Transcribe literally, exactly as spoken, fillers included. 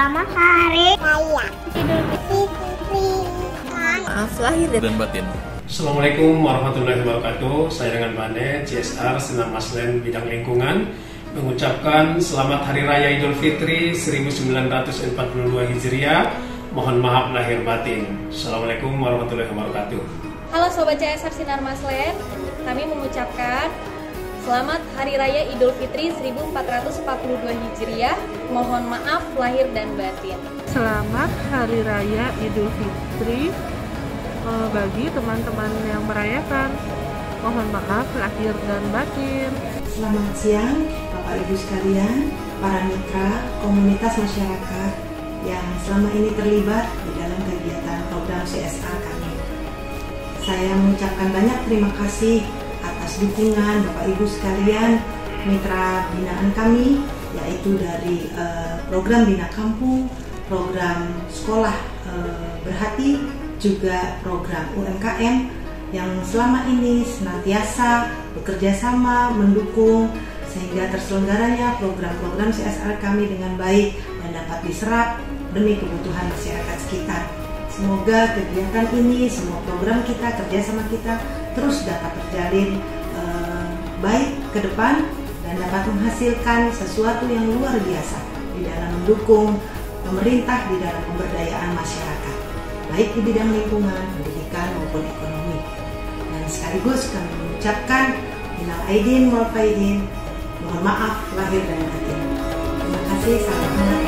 Selamat Hari Raya Idul Fitri. Maaf lahir dan batin. Assalamualaikum warahmatullahi wabarakatuh. Saya dengan Bane, C S R Sinar Maslen Bidang Lingkungan, mengucapkan Selamat Hari Raya Idul Fitri seribu sembilan ratus empat puluh dua Hijriah. Mohon maaf lahir batin. Assalamualaikum warahmatullahi wabarakatuh. Halo Sobat C S R Sinar Maslen, kami mengucapkan Selamat Hari Raya Idul Fitri seribu empat ratus empat puluh dua Hijriah. Mohon maaf lahir dan batin. Selamat Hari Raya Idul Fitri eh, bagi teman-teman yang merayakan. Mohon maaf lahir dan batin. Selamat siang Bapak Ibu sekalian, para mitra komunitas masyarakat yang selama ini terlibat di dalam kegiatan program C S R kami. Saya mengucapkan banyak terima kasih atas dukungan Bapak Ibu sekalian, mitra binaan kami, yaitu dari uh, program Bina Kampung, program Sekolah uh, Berhati, juga program U M K M yang selama ini senantiasa bekerja sama mendukung sehingga terselenggaranya program-program C S R kami dengan baik dan dapat diserap demi kebutuhan masyarakat sekitar. Semoga kegiatan ini, semua program kita, kerjasama kita terus dapat terjalin eh, baik ke depan dan dapat menghasilkan sesuatu yang luar biasa di dalam mendukung pemerintah di dalam pemberdayaan masyarakat, baik di bidang lingkungan, pendidikan maupun ekonomi. Dan sekaligus kami mengucapkan minal aidin wal faidin, mohon maaf lahir dan batin. Terima kasih, salam